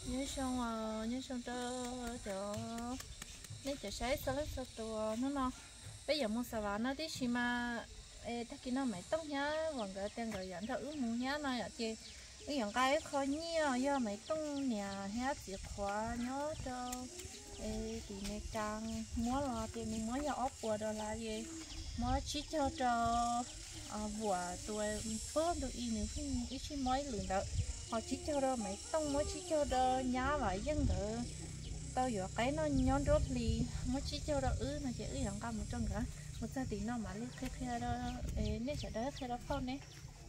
nhớ xong cho nên cho sáng sau lúc sau tụi nó bây giờ muốn sao nó tí xí mà ta kia nó mày tông nhá còn cái tên gọi dẫn thợ ước muốn nhá này ở chị cái dòng cái khó nhiều do mày tông nhà hết chìa khóa nhớ cho thì mày càng muốn là thì mình muốn nhà ốp của đó là gì muốn chỉ cho vừa tuổi bớt được ý nữa ít chỉ mấy lượng đó họ chỉ cho đó mày tông mới chỉ cho đó nhá vậy dân thợ tao giờ cái nó nhón rốt li mới chỉ cho đó nó chỉ dòng cao một trăm cả một gia đình nó mà lấy cái đó nên sẽ đỡ cái đó phong đấy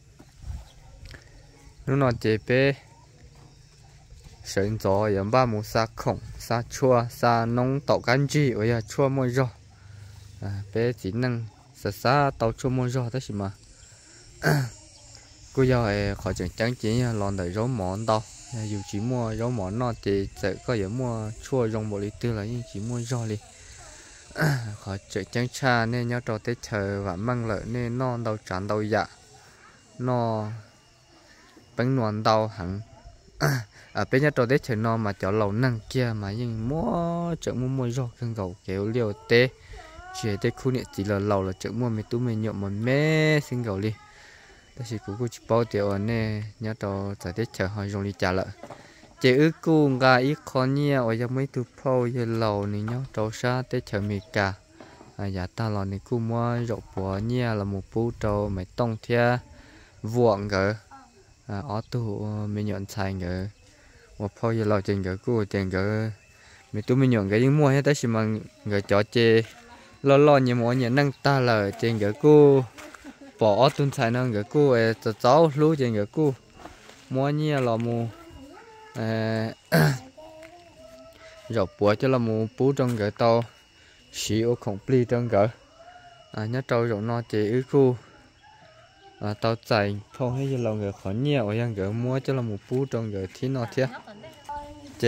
lúc nào chị bé sinh gió yếm ba mù sa khổng sa chua sa nông tàu gan chi ở nhà chua môi rò bé chỉ năng sa tàu chua môi rò đó chứ mà cô giờ khỏi chuyện trắng chỉ lòn đợi rau món đâu dù chỉ mua rau món nó thì sẽ có thể mua chua rong bộ lít tư là nhưng chỉ mua rau đi khỏi chuyện trắng cha nên nhớ trò tết chờ và mang lợi nên non đâu tràn đâu dạ nó bánh non đâu hẳn bên nhà trò tết chờ non mà cho lẩu năng kia mà nhưng mua chợ mua rau cần gầu kéo liều tê chỉ tê khu này chỉ là lẩu là chợ mua mấy túi mấy nhộm mà mé xin gầu đi đó chỉ cũng chỉ bao tiêu nè nhớ trò giải thích chờ hỏi dùng đi trả lại chỉ ước cung gà ít khó nhiều ở trong mấy thứ phô như lầu này nhớ trò xa tới chờ mì cả giá ta là này cũng mua rau bò nha là một bú trâu mấy tông thia vuông gỡ ở tủ mình nhận xài gỡ một phô như lầu trên gỡ cũ trên gỡ mấy tụi mình nhận cái những mua hết tới xí mà gỡ chó chê lo như mọi nhà năng ta là trên gỡ cũ bỏ tuần sai năng cái cô cháu lú trên cái cô mua nhia là mua dọc bùa cho là mua bú trong cái tàu xí ô khổng pli trong cái nhớ trâu rộng nó chỉ ứ cô tàu chạy không hay là người khó nhiều ở yang cái mua cho là một bú trong cái thì nó thế chỉ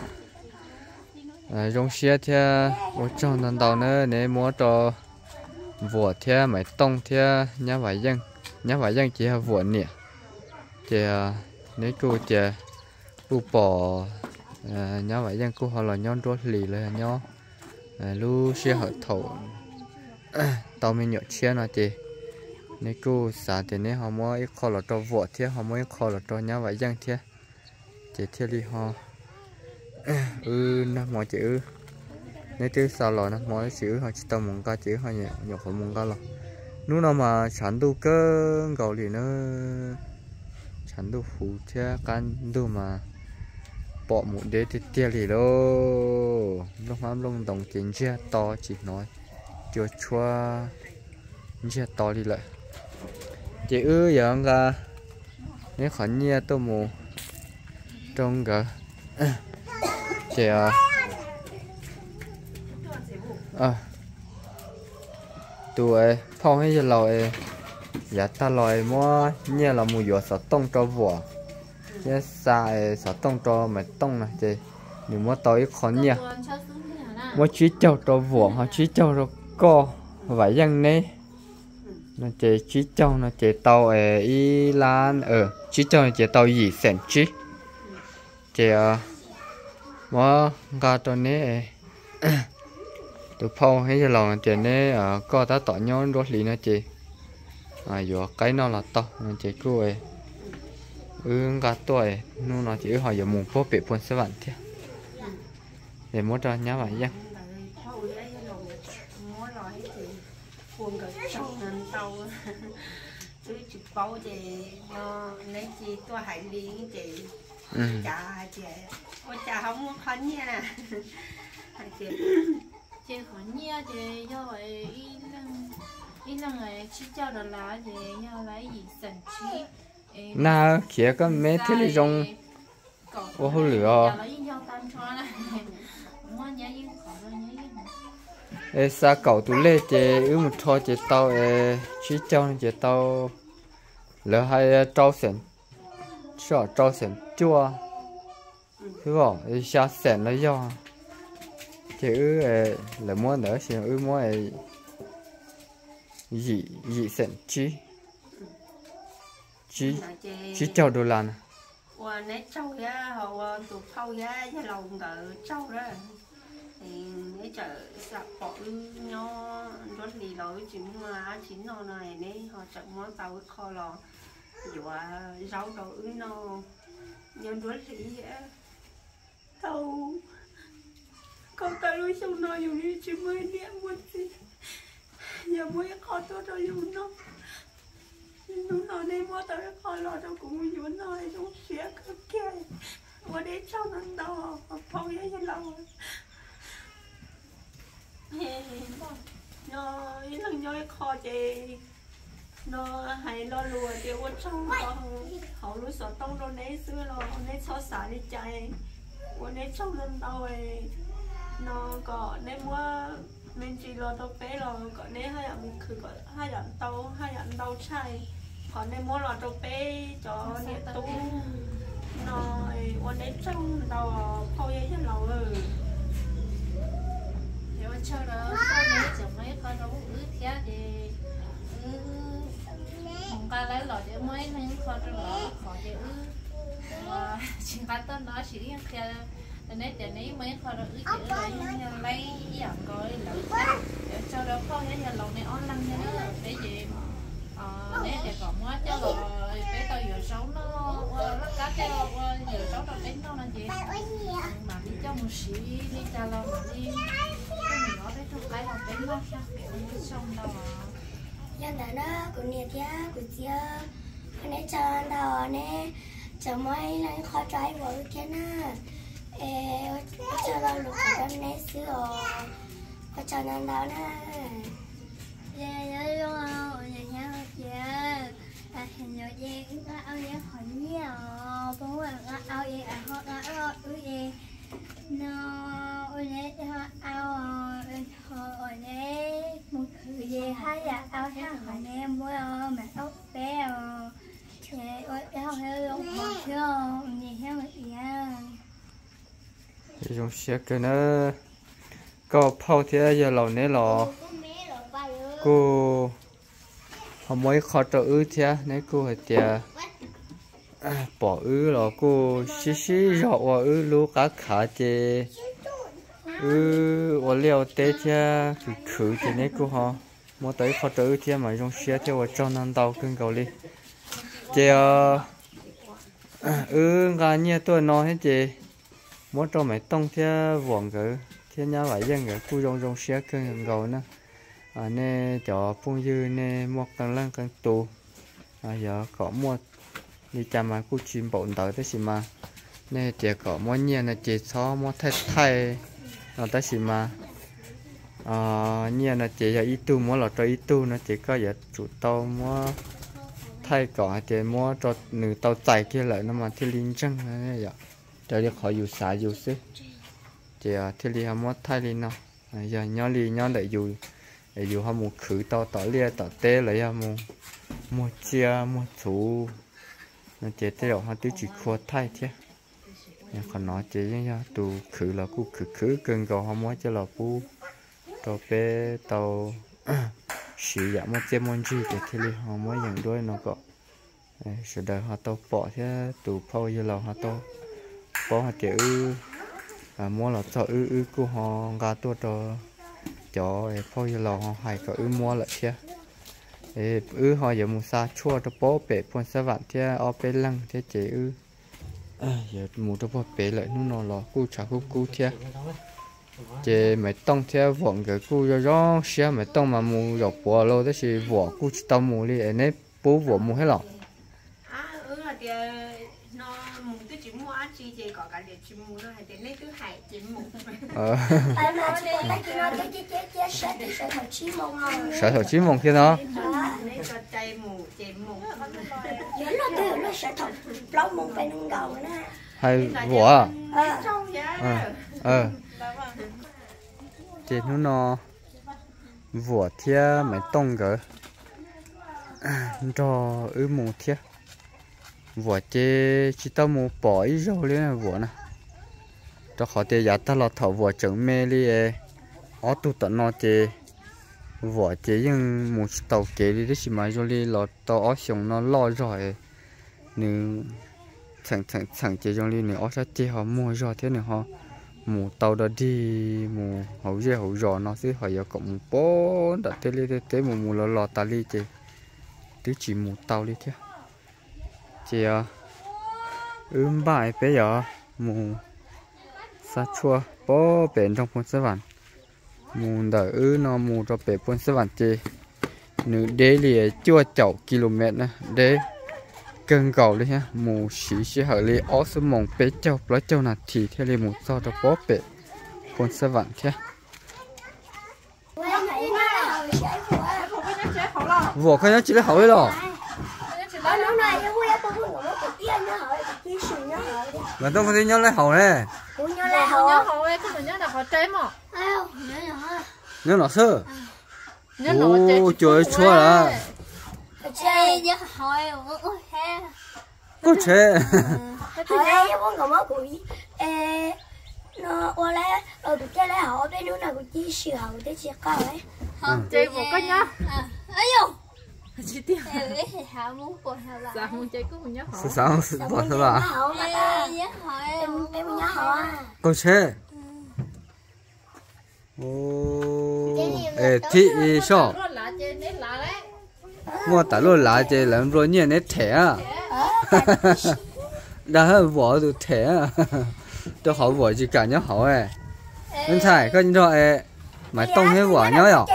trong xe thế ở trong đàn tàu nữa để mua cho vua thế mày tông thế nhá vài dân chỉ là vua nè thì nếu cô chỉ bu bò nhá vài dân cô họ là nhon rốt lì là nhó lu xe hợp thổ tao mình nhọ xe nó thì nếu cô xả thì nếu họ mua ít kho là cho vua thế họ mua ít kho là cho nhá vài dân thế chỉ thế đi họ nó mọi chữ nếu từ sau rồi nó mỗi chữ họ chỉ tao muốn ca chữ họ nhọc họ muốn ca rồi lúc nào mà sản tu cơ gạo thì nó sản tu phụ theo can tu mà bỏ một đế thì tiêu thì đâu lúc mà lông đồng tiền chia to chỉ nói chưa chua chia to đi lại chữ giờ ra nếu khẩn nhiên tôi mù trong cả chị tụi phong hay là giá ta lòi mua như là một giọt sọt tông cho vỏ chứ xài sọt tông cho mày tông này chị nếu mua tới khó nhỉ mua chỉ cho vỏ họ chỉ cho co vậy dân này nó chị chỉ cho nó chị tàu y lan chỉ cho chị tàu gì sẵn chứ chị mua gà cho này tụi phong hay là lòng chị này có ta tỏ nhau đốt lì nữa chị giờ cái nó là to chị cô ấy gà tuổi nó nói chị hỏi giờ mùng phố bị phun sẽ vặn thế để mua cho nhá vậy nhá bao chị nó lấy chị tôi hãy liên chị chả chị ôi chả không muốn khấn nha nè chị khó nhia chị do vậy ít lần này chỉ cho đó là chị nhau lấy gì sẵn chí na kia có mấy thế này trong ô hô lửa sa cầu tụ lê chị một thoi chị tao chỉ cho chị tao lỡ hay trâu sển sợ trâu sển chua thứ bỏ xa sển nó do chứ là mua nữa thì mua gì sển chi cho đồ lan và nấy trâu á họ tụt phao á với lòng ngờ trâu đó thì nấy chợ sạp bỏ nho rất lì lối chỉ mà chỉ nho này nấy họ chợ món tàu kho lò và rau đồ nó nhân rất lì á tàu con ta lui xong nó dùng đi chỉ mới niệm một gì giờ mới kho tôi rồi dùng nó đây mua tới kho lò đâu cũng dùng nó hay dùng xé cái kia và để cho nó đỏ phong ấy lâu nó ý lần nhoi kho chị nó hay lo lùa thì ở trong họ lùi sọt tông rồi nấy xưa rồi nấy xóa xả đi chạy ở nấy trong lần đầu ấy nó có nấy mua mình chỉ lo tàu bé rồi có nấy hai ảnh cứ có hai ảnh tàu chạy còn nấy mua lo tàu bé cho nấy tung nó ở nấy trong tàu phao giấy cho lâu rồi nếu mà cho đó sau này chồng mấy con nó ướt thế thì không có lấy lọ để mấy nên con cho nó khó để ướt và chỉ có tên nó chỉ riêng kia nên để lấy mấy con nó ướt để lấy dạng rồi lấy để cho đó phao giấy cho lòng này on lăng cho nó để gì nếu để còn quá cho rồi bé tao vừa sống nó lắc cá cho vừa sống rồi đến nó là gì mà đi cho một xí đi cho lo mà đi cái nó đấy trong cái là đến nó sao kiểu xong đâu à dân đó nó của nhiệt giá của chia cái này cho đâu nè cho mấy lần khó trái vợ kia na cho đâu lục ở trong này xưa có cho nên đâu na dạ đúng không dạ nhau dạ hình như gì nó ao giá hỏi nhiều bố là nó ao gì họ nó gì nó ôi nè ao hồi nè một thứ gì hay là ao thế hỏi nè bố mẹ ốc bé thì ôi ao hơi ông hỏi chưa gì theo vậy dùng xe cái nó có phao thế giờ lẩu nè lò cô họ mới khó trợ ư thế nếu cô phải tiền bỏ ư là cô xí xí rõ ư lú cá khá chê ư liều tê thế khử thì nếu cô họ mua tới khó trợ ư thế mà dùng xe theo ở trong năm đầu cưng cầu đi chê gà nhia tôi nói hết chê mua cho mấy tông thế vòng cái thế nhà vậy dân cái cô dùng xe cưng cầu nữa nè cho phong dư nè một càng lăng càng tù giờ có một đi chăm mà cô chim bổn tới thế gì mà nè chỉ có một nhiều là chỉ so một thay nó tới gì mà nhiều là chỉ giờ ít tu mỗi lọ cho ít tu nó chỉ có giờ chủ tàu mua thay cỏ chỉ mua cho nữ tàu chạy kia lại nó mà thiên linh trăng này giờ cho đi khỏi dù xả dù xí chỉ thiên linh mua thay linh nào giờ nhỏ li nhỏ lại dù dù họ muốn khử tao tỏi lia tỏi tê lấy họ muốn mua chia mua thủ nó chế thế rồi họ tự chỉ khua thay thế còn nó chế nhá tụ khử là cu khử cần cầu họ muốn cho là cu tao bé tao sử dụng một chế môn gì để thế họ muốn nhận đôi nó có sự đời họ tao bỏ thế tụ phao như là họ tao bỏ họ chế mua là cho của họ gà tua cho phơi lò họ hay có mua lại chứ họ giờ mua sa chua cho bố bể phun sa vạn thế ở bên lăng thế chế giờ mua cho bố bể lại nó lò cu chả cu thế chế mấy tông thế vọng cái cu cho gió xe mấy tông mà mua dọc bò lâu thế thì vỏ cu chỉ tao mua đi nên bố vỏ mua hết lọ chỉ mua ăn chi gì có cả để chỉ mua thôi hay để lấy thứ hai chỉ mua tại mà chị lấy cái nó cái sẽ thầu chí mông không sẽ thầu chí mông kia nó lấy cho chay mù chè mù nhớ nó từ nó sẽ thầu lâu mông phải nâng đầu nữa hay vỏ chị nó vỏ thia mấy tông cỡ cho mù thia vỏ chế chỉ tao mua bỏ ít rồi lên là vỏ nè cho họ tiền giá ta là thầu vỏ trứng mê đi ở tụ tận nó chế vỏ chế nhưng một tàu kế đi đấy chỉ mà rồi đi là tàu ở xong nó lo rồi nếu thằng chơi trong liên này ở sát chơi họ mua rồi thế này họ mù tàu đó đi mù hậu dê hậu giò nó sẽ phải có cộng bó đặt thế li thế mù lò ta li chơi tứ chỉ mù tàu li thế chơi bài bây giờ mù sa chua bó bền trong phun sấy vàng mù đỡ nó mù cho bền phun sấy vàng chơi nữ đế lìa chua chậu km nè đế cần cầu đi ha mù xí hở li ó số mông bé châu lấy châu nè thì theo li mù so cho bó bền phun sấy vàng thế vỏ cái nhá chỉ lấy hậu ấy rồi mà tôi không thấy nhớ lấy hậu này nhớ hậu ấy cái nhớ là họ trái mà nhớ nó sơ nhớ nó trái trời chua là chơi nhớ hỏi có chế hỏi muốn ngồi mất củi nó qua lấy rồi tụi chơi lấy họ bênนู้นlà tụi chi sửa họ tới chia cao ấy chơi một cái nhá ấy vô chi tiêu hả muốn bồi hả bà sao muốn chơi cũng nhớ họ sao bỏ sao bà họ mà ta nhớ hỏi em nhớ họ có chế ô thị sao là chơi nét là đấy mua tả luôn lá chơi làm rồi nhỉ nét thẻ à đã vỏ được thẻ à tôi hỏi vỏ gì cả nhớ hỏi ấy anh thải có cho mày tông hết vỏ nhớ à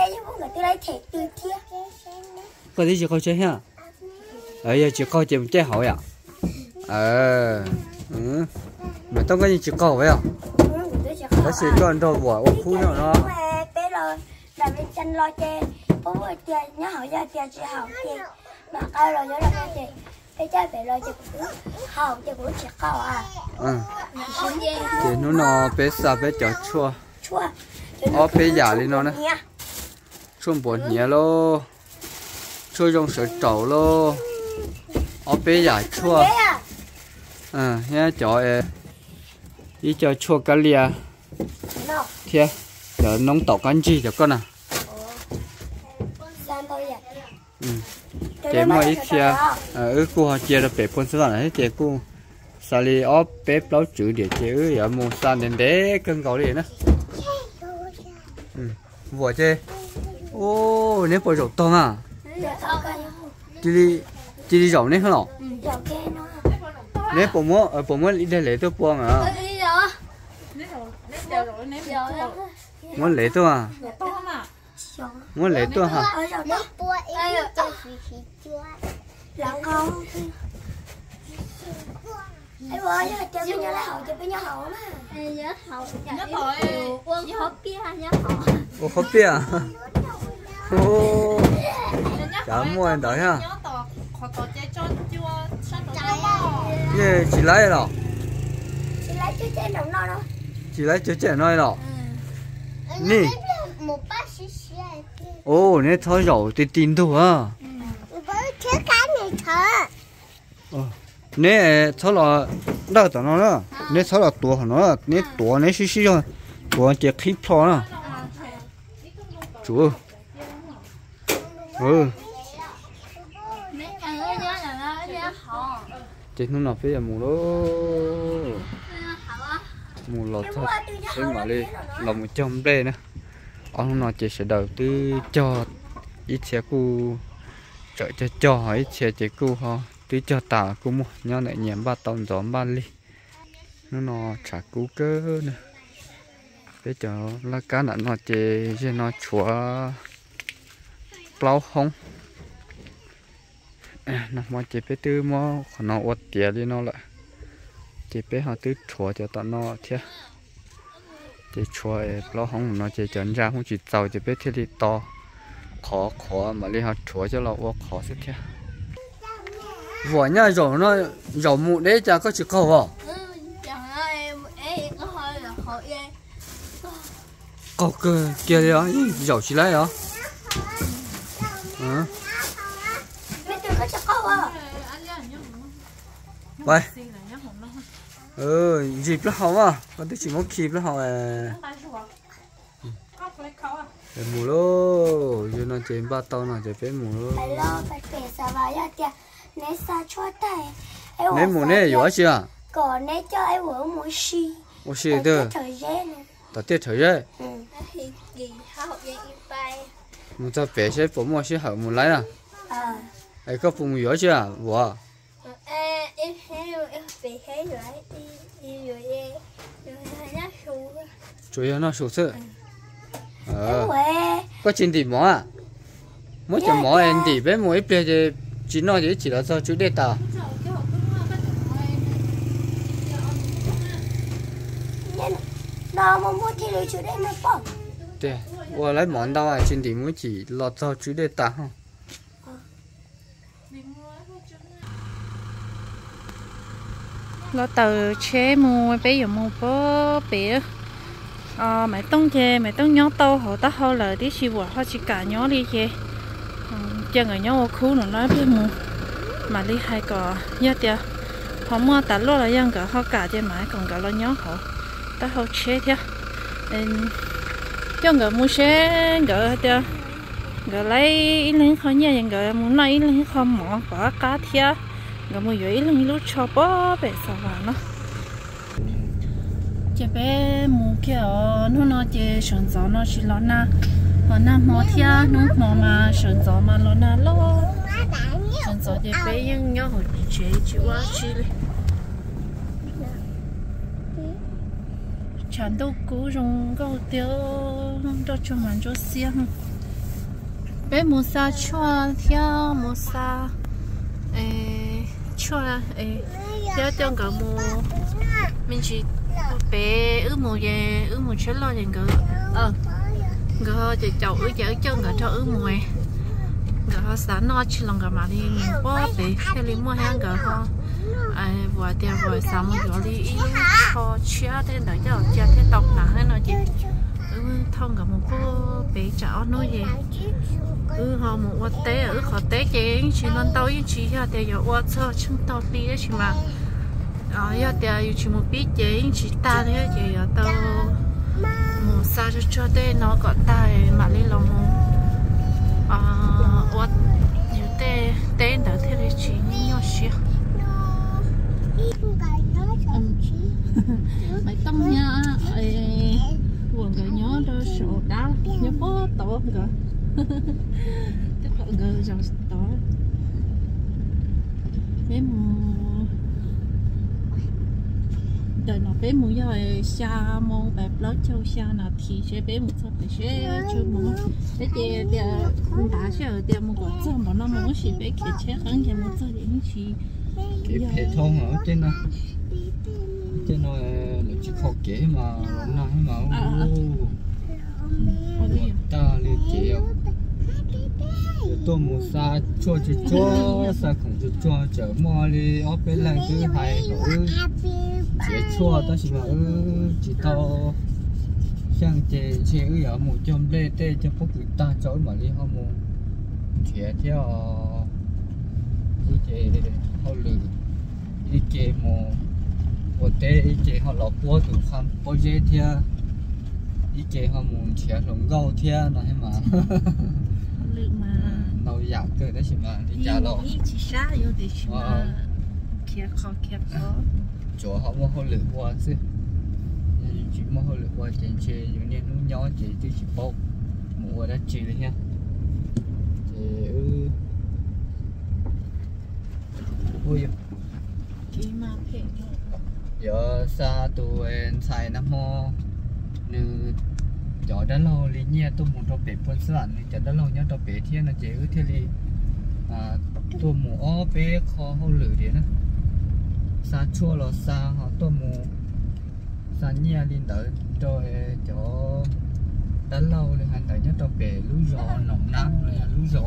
có tí chỉ coi chơi ha giờ chỉ coi chơi chơi hỏi à mày tông cái gì chỉ coi vậy à nó sẽ con đồ vỏ ô khu nào nó bé rồi làm bên chân lo chơi bố vừa chơi nhớ hỏi ra chơi chị học chơi mà cao rồi nhớ là chơi cái chơi bé lo chơi cũng học chơi cũng chỉ cao à thì nó bé sa bé chó chua ở bé già lên nó nè xuân buồn nhẹ lô chua trong sợi trầu lô ở bé già chua nhá chó đi cho chua cá lia thiệt giờ nóng tàu cán chi cho con à chế mà ít thiệt cô họ chế là bé phun sữa này chế cô sali ốp bếp nấu chữ để chế ở mua san đến đế cân cầu đi nữa vừa chế ô nếu bỏ dầu tông à chỉ đi dầu đấy không nếu bỏ mua đi đây lấy tôi buông à muốn lấy tôi à muốn lấy tôi hả lợn không em ơi chơi với nhau lấy hậu chơi với nhau hậu mà nhớ hậu quân hộp kia nhớ hậu ô hộp kia ô cảm ơn đợi ha ye chỉ lấy rồi chơi chơi đồng no đâu chỉ lấy chơi nói rồi nè một bát xí xí ô nè thôi rồi thì tin đâu à với thứ cái này thở nè thôi là đâu tao nó đó nè thôi là tua nó nè tua nè xí xí rồi tua chỉ khít thôi nè chú chị nó nộp bây giờ mù đó mù lọt thật thế mà đi lòng trong đây nữa ông nó chỉ sẽ đầu tư cho ít xe cu trợ cho hỏi xe chỉ cu họ tư cho tả cu mua nhau lại nhém 3 tông gió 3 ly nó trả cú cơ nữa bây giờ là cá nạn nó chỉ nó chúa plau không nó mà chỉ biết tư mà nó uất tiệt đi nó lại chỉ biết họ tư chúa cho tao nó thế chỉ chúa plau không nó chỉ chọn ra không chỉ giàu chỉ biết thế đi to khó mà đi họ chúa cho nó uất khó thế thế vỏ nha rồi nó rồi mụ đấy chả có chữ câu vào câu kia đó rồi chỉ lấy đó vậy dịp nó hỏng à con tôi chỉ muốn kịp nó hỏng mù lô giờ nó trên 3 tàu nó chỉ phải mù lô lo phải kể sao vậy nè sa chua tay mấy mùa này gió chưa còn nấy cho em vừa mua xì ô xí được thời gian này tao tiết thời đấy thì gì học vậy bay một tao bé sẽ phụ mua sẽ học một lấy à ấy có phụ gió chưa vợ em về thấy rồi đi rồi nó sụt chủ yếu nó sụt sự em có chuyện gì mỏ à mỗi chuyện mỏ em thì bé mỗi bé thì chỉ nói chỉ là do chú đề tao nó mà mua thì lấy chỗ đây nó bỏ 对，我来忙到啊，今天我只落到煮的蛋哈。 lo tờ chế mua bây giờ mua bó bé mày tông nhó tao họ ta họ là đi xí vợ họ chỉ cả nhó đi chứ chân ở nhó khu nó nói với mua mà đi hai cò nhớ tiệt họ mua ta lo là dân cả họ cả chứ mà còn cả lo nhó họ ta họ chế theo cho người mua xe người tiệt người lấy lên khó nhớ người muốn lấy lên khó mỏ quả cá thiệt người mua dưới lên lúc cho bó bé sao nó chị bé mua kia nó chỉ sườn gió nó chỉ lo na họ na mỏ thiệt nó mỏ mà sườn gió mà lo na lo sườn gió chị bé nhưng nhớ hồi chị quá chị chẳng đâu cũ rong câu tiêu cho mình cho xiên bé mua sa chua theo mua sa chua theo cho cả mua mình chỉ bé mua về mua chết lo thì ngờ thì chậu chở cho ngờ cho mua ngờ sáng nó chỉ lòng cả mà đi bó bé theo đi mua hàng ngờ ho vừa tiền vừa sáng một chỗ đi cho chia thế đợi cho chia thế tộc nào hết nó chị thông cả một cô bé cháu nói gì họ một quạt té họ té chị chỉ lên tàu chỉ ra để giờ quạt cho chúng tàu đi đấy chị mà giờ để chỉ một biết chị chỉ ta đấy chị giờ tàu một sao cho đây nó có ta mà đi lòng quạt nhiều té té đỡ thế đấy chị nhỏ xíu mày tâm nha buồn cái nhớ đó sổ đá nhớ bó tổ rồi tức là người rồi tổ bé mù đời nó bé mù rồi xa mù bẹp lớn châu xa nào thì sẽ bé mù sao phải sẽ chưa mù thế thì đã sẽ ở đây mù có chân mà nó mù chỉ bé kia chết hơn thì mù cho đến chỉ cái hệ thống ở trên này trên nó là chỉ khó kế mà nó mà ta liền chịu tôi mua sa cho sa không cho chở mua đi ở bên làng thứ hai nữa chỉ cho đó chỉ mà chỉ tao sang chế ở một trong lê tê cho phúc người ta chối mà đi họ mua chế theo cái chế họ lừa đi chế mua ở đây chế họ lọc qua từ khám bao giờ theo đi chế họ muốn chế lòng gạo theo nó hay mà lâu dạo cơ đấy chứ mà đi trả lọ chỉ xa vô thì mà kia khó chỗ họ mua họ lựa qua chứ chỉ mua họ lựa qua trên chế những niên nó nhỏ chỉ bao mua đã chỉ đấy nha ui chỉ mà phải giờ xa tụi xài năm mò như chỗ đó lâu lý nhẹ tôi muốn cho bé phân sản chỗ đó lâu nhá cho bé thiên là chế thế thì tôi muốn bé khó hậu lửa đi nữa xa chua là xa họ tôi muốn xa nhẹ lên tới rồi chỗ đó lâu thì hành tới nhá cho bé lú giò nồng nắng lú giò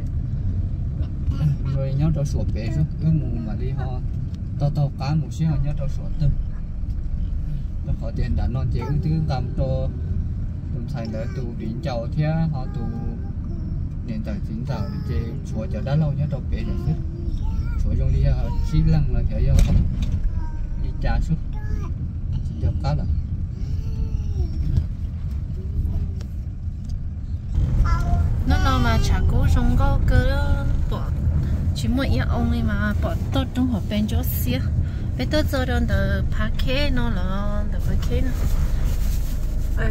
rồi nhá cho sổ bé rồi cứ muốn mà đi họ tao cá một xíu nhá cho sổ tâm nó khó tiền đã non chế thứ cầm cho tụi thầy đã tụ điện chầu thế họ tụ điện tài chính tạo để chế chúa chờ đã lâu nhá đâu bể được hết chúa trong đi xí lăng là theo do đi trả suốt cho cá là nó mà chả cố trong có cơ bỏ chỉ mỗi ít ông ấy mà bỏ tốt trong hộp bên chỗ xía bây tôi cho đơn từ phá khế nó là từ phá khế nó ở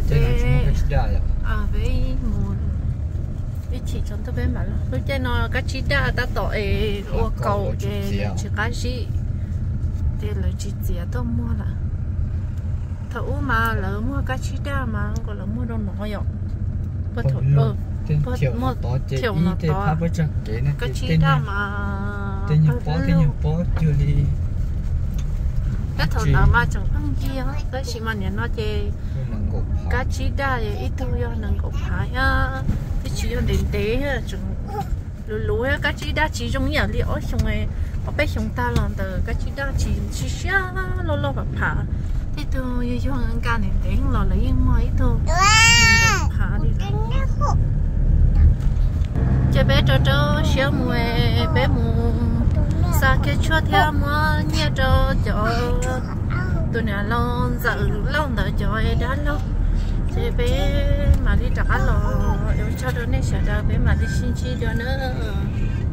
với mùa với chỉ trong tôi bên mà lúc chơi nó các chị đã tội ô cầu để chỉ cái gì để là chỉ tôi mua là thấu mà lỡ mua các chị đã mà còn là mua đồ nói rồi bắt thấu mua thiểu nó to các chị đã mà tên nhiều bó chưa đi cái thằng nào mà chẳng ăn gì á cái chị mà nhận nó chơi cái chị đã ít thôi do nâng cục hải á cái chị cho đến tế á chẳng lú á cái chị đã chỉ trong nhà liệu xong rồi ở bên chúng ta làm từ cái chị đã chỉ xá lo bạc phá ít thôi do ăn ca đến tế lo lấy mấy thôi phá đi chơi bé cho xéo mùi bé mù sao cái chúa theo mua nhớ cho tụi nhà lon giờ lon đợi cho đã lâu chơi bé mà đi trả lo yêu cho đứa này sẽ đợi bé mà đi xin chi cho nữa